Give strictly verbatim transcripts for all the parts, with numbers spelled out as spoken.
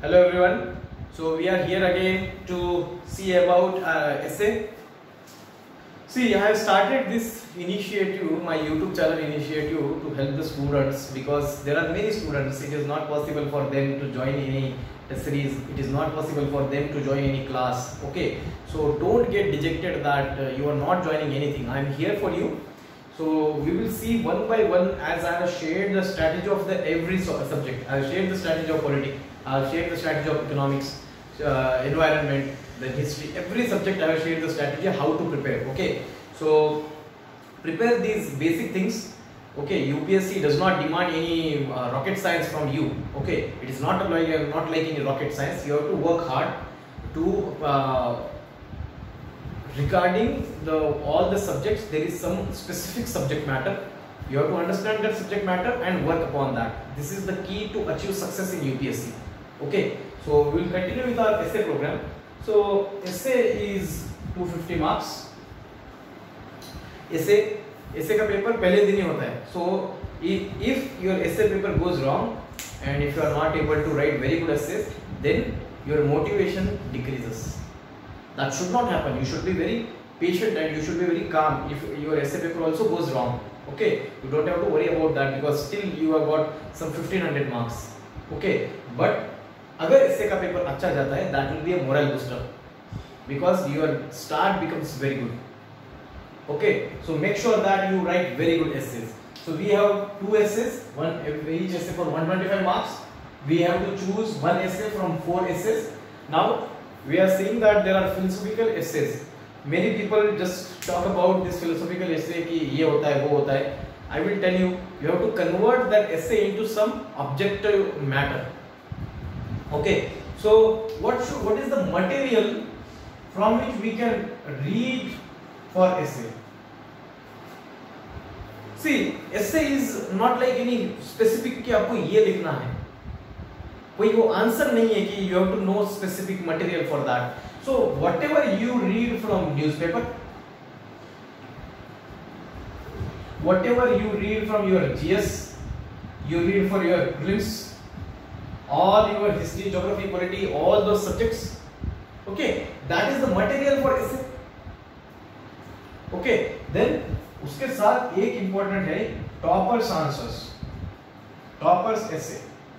Hello everyone. So we are here again to see about uh, essay. See, I have started this initiative, my YouTube channel initiative, to help the students because there are many students. It is not possible for them to join any series. It is not possible for them to join any class. Okay, so don't get dejected that uh, you are not joining anything. I am here for you. So we will see one by one as I have shared the strategy of the every subject. I have shared the strategy of politics. I have shared the strategy of economics, uh, environment, the history. Every subject I have shared the strategy how to prepare. Okay, so prepare these basic things. Okay, U P S C does not demand any uh, rocket science from you. Okay, it is not like not like any rocket science. You have to work hard to. Uh, regarding the all the subjects, there is some specific subject matter. You have to understand that subject matter and work upon that. This is the key to achieve success in U P S C. Okay, so we will continue with our essay program. So essay is two hundred fifty marks. essay essay का paper पहले दिन ही होता है. So if your essay paper goes wrong and if you are not able to write very good essays, then your motivation decreases. That should not happen. You should be very patient and you should be very calm if your essay paper also goes wrong. Okay, you don't have to worry about that because still you have got some fifteen hundred marks. Okay, but अगर essay का paper अच्छा जाता है, that will be a moral booster because your start becomes very good. Okay, so make sure that you write very good essays. So we have two essays, one each essay for one hundred twenty-five marks. We have to choose one essay from four essays. Now we are seeing that there are philosophical essays. Many people just talk about this philosophical essay कि ये होता है वो होता है. I will tell you, you have to convert that essay into some objective matter. Okay, so what should, what is the material from which we can read for essay? See, essay is not like any specific कि आपको ये लिखना है. कोई वो answer नहीं है कि you have to know specific material for that. So whatever you read from newspaper, whatever you read from your G S, you read for your prelims, all your history, geography, polity, all those subjects. Okay, that is the material for essay. Okay, then उसके साथ एक important है toppers answers, toppers essay.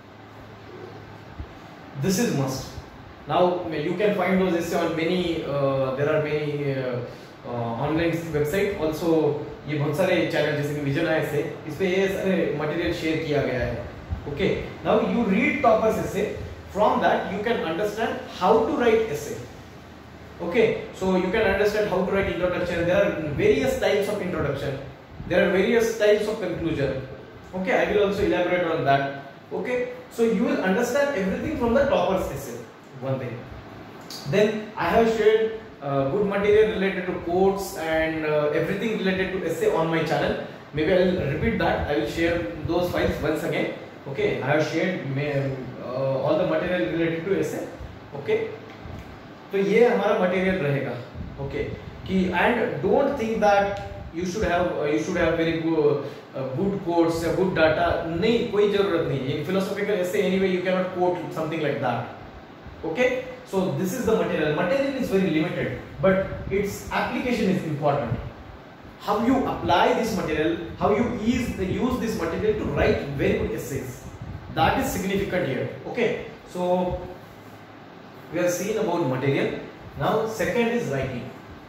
This is must. Now you can find those essays on many. Uh, there are many uh, uh, online website. Also ये बहुत सारे channel जैसे कि vision है ऐसे इस पे ये सारे मटेरियल शेयर किया गया है. Okay. Now you read toppers essay. From that you can understand how to write essay. Okay. So you can understand how to write introduction. There are various types of introduction. There are various types of conclusion. Okay. I will also elaborate on that. Okay, so you will understand everything from the toppers essay. One thing. Then I have shared uh, good material related to quotes and uh, everything related to essay on my channel. Maybe I will repeat that. I will share those files once again. Okay, I have shared uh, all the material related to essay. Okay, तो ये हमारा material रहेगा. Okay, कि and don't think that you should have uh, you should have very good uh, good quotes, uh, good data. नहीं, कोई जरूरत नहीं. In philosophical essay anyway you cannot quote something like that. Okay, so this is the material. Material is very limited, but its application is important. How you apply this material, how you use use this material to write very good essays. That is significant here. Okay, so we have seen about material. Now second is writing.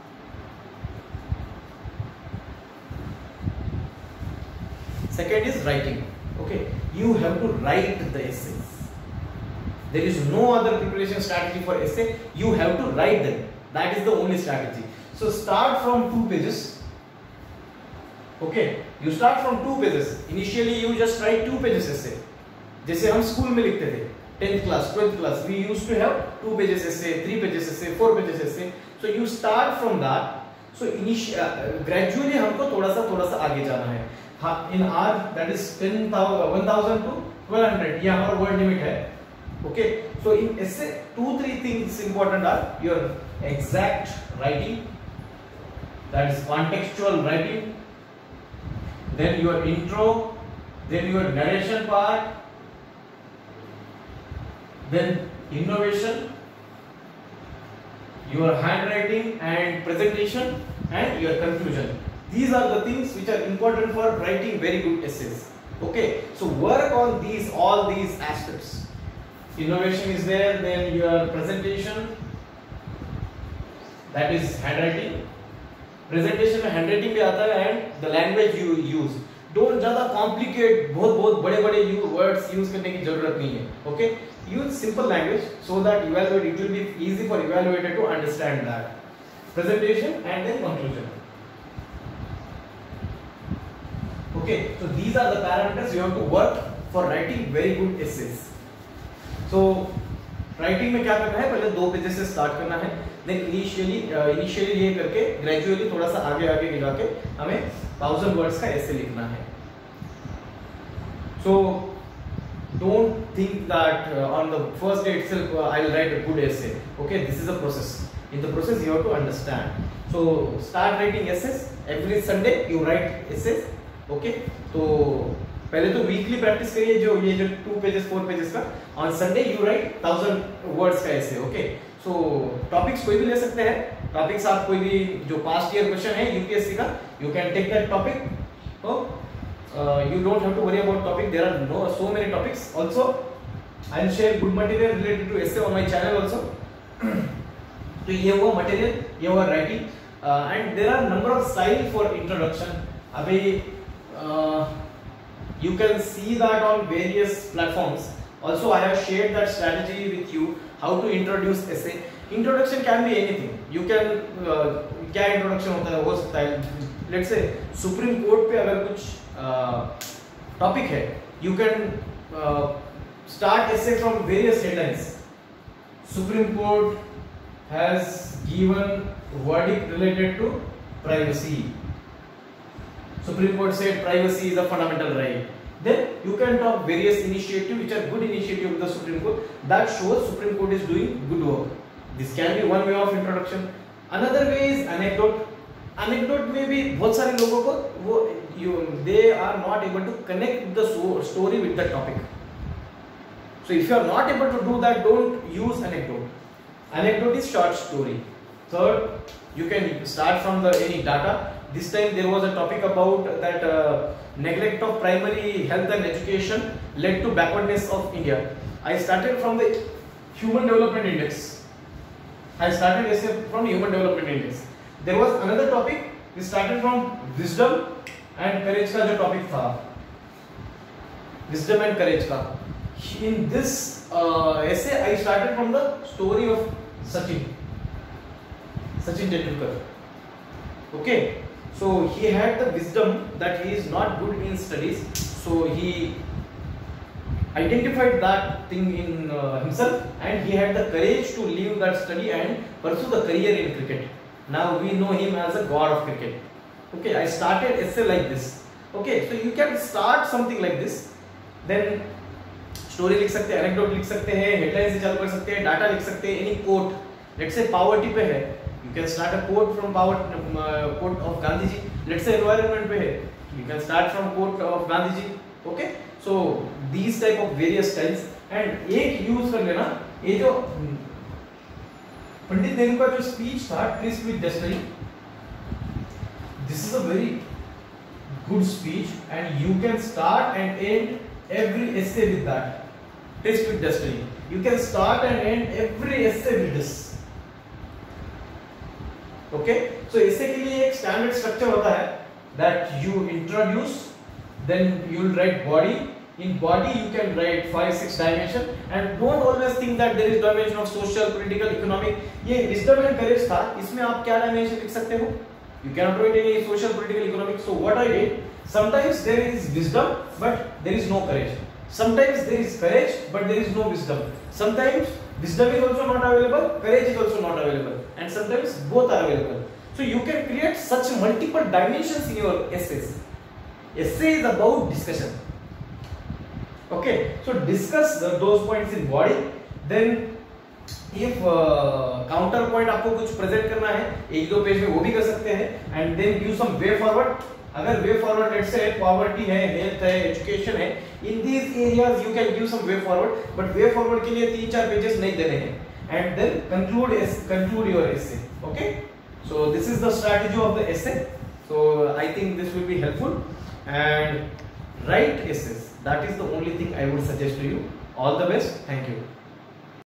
Second is writing. Okay, you have to write the essays. There is no other preparation strategy for essay. You have to write them. That is the only strategy. So start from two pages. Okay, you start from two pages. Initially you just write two pages essay. जैसे हम school में लिखते थे, tenth class, twelfth class, we used to have two pages essay, three pages essay, four pages essay. So you start from that. So initially, uh, gradually हमको थोड़ा सा थोड़ा सा आगे जाना है. हाँ, in R that is ten thousand, one thousand to twelve hundred. ये हमारा word limit है. Okay, so in essay two three things important are your exact writing, that is contextual writing, then your intro, then your narration part, then innovation, your handwriting and presentation, and your conclusion. These are the things which are important for writing very good essays. Okay, so work on these, all these aspects. Innovation is there, then your presentation, that is handwriting. Presentation में handwriting भी आता है, and the language you use. Don't ज़्यादा complicate, बहुत बहुत बड़े बड़े words use करने की जरूरत नहीं है. Okay, use simple language so that evaluate it will be easy for evaluator to understand that. Presentation and then conclusion. Okay, so these are the parameters you have to work for writing very good essays. So writing में क्या करना है, पहले दो pages से start करना है, then initially initially ये करके gradually थोड़ा सा आगे आगे गिरा के हमें thousand words का essay लिखना है. So don't think that uh, on the first day itself uh, I will write a good essay. Okay, this is a process. In the process you have to understand. So start writing essays. Every Sunday you write essays. Okay okay? तो पहले तो weekly practice करिए, जो ये जो two pages four pages का, on Sunday you write thousand words का ऐसे. ओके, सो टॉपिक्स कोई भी ले सकते हैं. टॉपिक्स आप कोई भी जो पास्ट ईयर क्वेश्चन है यूपीएससी का, you can take that topic. You don't have to worry about topic, there are no so many topics. Also I will share good material related to essay on my channel also. तो ये वो material, ये वो writing, and there are number of style for introduction. अभी Uh, you can see that on various platforms. Also, I have shared that strategy with you, how to introduce essay. Introduction can be anything. You can uh, क्या introduction होता है, हो सकता है, let's say Supreme Court पे अगर कुछ uh, topic है, you can uh, start essay from various headlines. Supreme Court has given verdict related to privacy. Supreme Court said privacy is a fundamental right. Then you can talk various initiatives which are good initiative of the Supreme Court that shows Supreme Court is doing good work. This can be one way of introduction. Another way is anecdote. Anecdote में भी बहुत सारे लोगों को वो you they are not able to connect the story with the topic. So if you are not able to do that, don't use anecdote. Anecdote is short story. Third, you can start from the any data. This time there was a topic about that uh, neglect of primary health and education led to backwardness of India. I started from the Human Development Index. I started essay from Human Development Index. There was another topic. We started from wisdom and courage का जो topic था. Wisdom and courage का. In this uh, essay, I started from the story of Sachin. Sachin Tendulkar. Okay. So he had the wisdom that he is not good in studies, so he identified that thing in uh, himself, and he had the courage to leave that study and pursue the career in cricket. Now we know him as a god of cricket. Okay, I started essay like this. Okay, so you can start something like this, then story लिख सकते हैं, anecdote लिख सकते हैं, headline से चालू कर सकते हैं, data लिख सकते हैं, any quote. Let's say poverty पे है, you can start a quote from power uh, quote of Gandhi ji. Let's say environment पे है, you can start from quote of Gandhi ji. Okay, so these type of various styles. And एक use कर लेना, ये जो पंडित नेहरू का जो speech था, Tryst with Destiny, this is a very good speech, and you can start and end every essay with that. Tryst with Destiny. You can start and end every essay with this. Okay, so essay के लिए एक standard structure होता है that you introduce, then you will write body. In body you can write five six dimension, and don't always think that there is dimension of social, political, economic. ये wisdom and courage था, इसमें आप क्या dimension लिख सकते हो? You cannot write any social, political, economic. So what I did, sometimes there is wisdom but there is no courage. Sometimes there is courage but there is no wisdom. Sometimes wisdom is also not available, courage is also not available, and sometimes both are available. So you can create such multiple dimensions in your essays. Essay is about discussion. Okay, so discuss the, those points in body. Then if uh, counterpoint आपको कुछ present करना है, एक दो page में वो भी कर सकते हैं, and then give some way forward. अगर way forward let's say poverty है, हेल्थ है, एजुकेशन है, in these areas you can give some way forward, but way forward के लिए तीन चार पेजेस नहीं देने हैं, and then conclude conclude your essay. Okay, so this is the strategy of the essay. So I think this will be helpful, and write essays. That is the only thing I would suggest to you. All the best. Thank you.